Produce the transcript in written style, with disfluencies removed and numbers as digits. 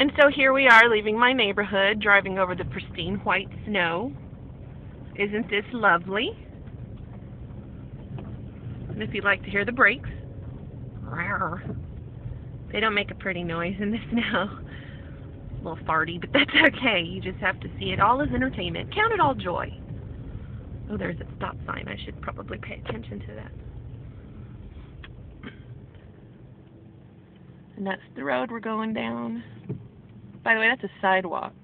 And so here we are leaving my neighborhood, driving over the pristine white snow. Isn't this lovely? And if you'd like to hear the brakes, they don't make a pretty noise in the snow. A little farty, but that's okay. You just have to see it all as entertainment. Count it all joy. Oh, there's a stop sign. I should probably pay attention to that. And that's the road we're going down. By the way, that's a sidewalk.